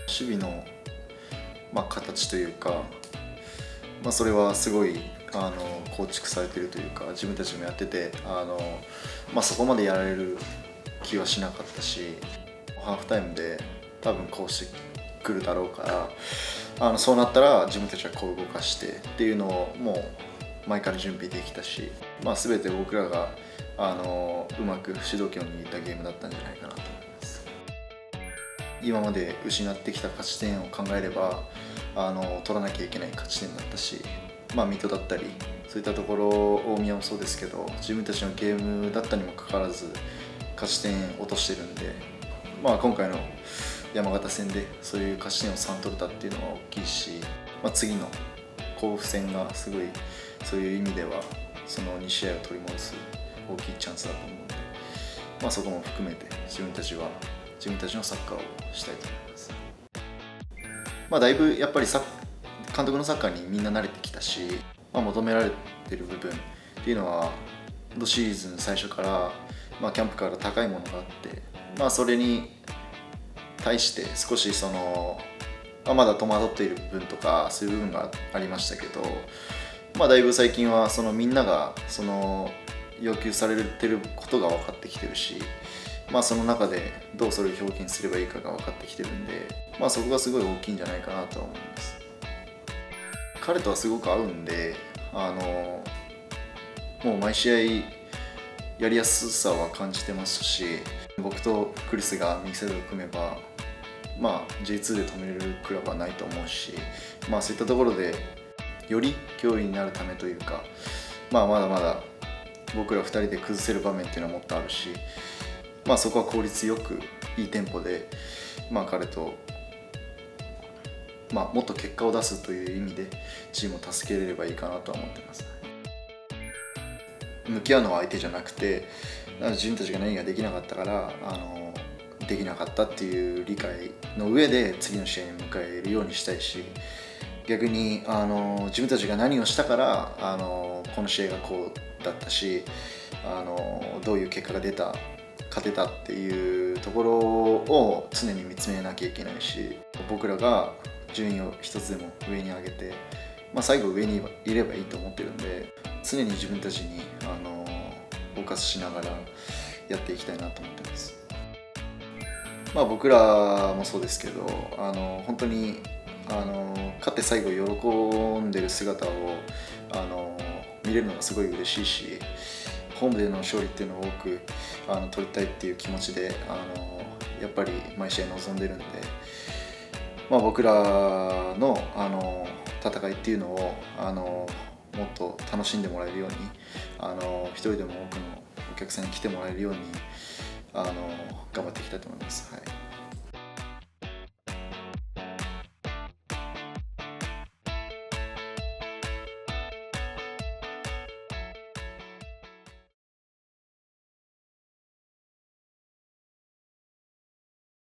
守備の、形というか、それはすごい構築されているというか、自分たちもやっててそこまでやられる気はしなかったし、ハーフタイムで多分こうしてくるだろうからそうなったら自分たちはこう動かしてっていうのをもう前から準備できたし、全て僕らがうまく主導権を握ったゲームだったんじゃないかなと思います。今まで失ってきた勝ち点を考えれば取らなきゃいけない勝ち点だったし、水戸だったりそういったところ、大宮もそうですけど、自分たちのゲームだったにもかかわらず勝ち点落としてるんで、今回の山形戦でそういう勝ち点を3取れたっていうのは大きいし、次の甲府戦がすごいそういう意味ではその2試合を取り戻す大きいチャンスだと思うので、そこも含めて自分たちのサッカーをしたいと思います。だいぶやっぱり監督のサッカーにみんな慣れてきたし、求められてる部分っていうのはシーズン最初から、キャンプから高いものがあって、それに対して少しまだ戸惑っている部分とかそういう部分がありましたけど、だいぶ最近はみんなが要求されてることが分かってきてるし、その中でどうそれを表現すればいいかが分かってきてるんで、そこがすごい大きいんじゃないかなと思います。彼とはすごく合うんで、もう毎試合やりやすさは感じてますし、僕とクリスが右サイドを組めば、J2 で止めれるクラブはないと思うし、そういったところでより脅威になるためというか、まだまだ僕ら2人で崩せる場面っていうのはもっとあるし、そこは効率よくいいテンポで、彼と、もっと結果を出すという意味でチームを助けれればいいかなとは思ってます。向き合うのは相手じゃなくて、自分たちが何ができなかったからできなかったっていう理解の上で次の試合に迎えるようにしたいし、逆に自分たちが何をしたからこの試合がこうだったし、どういう結果が勝てたっていうところを常に見つめなきゃいけないし、僕らが順位を一つでも上に上げて、最後上にいればいいと思ってるんで、常に自分たちにフォーカスしながらやっていきたいなと思ってます。僕らもそうですけど、本当に勝って最後喜んでる姿を見れるのがすごい嬉しいし、ホームでの勝利っていうのを多く取りたいっていう気持ちでやっぱり毎試合臨んでるんで、僕らの戦いっていうのをもっと楽しんでもらえるように一人でも多くのお客さんに来てもらえるように頑張っていきたいと思います。はい。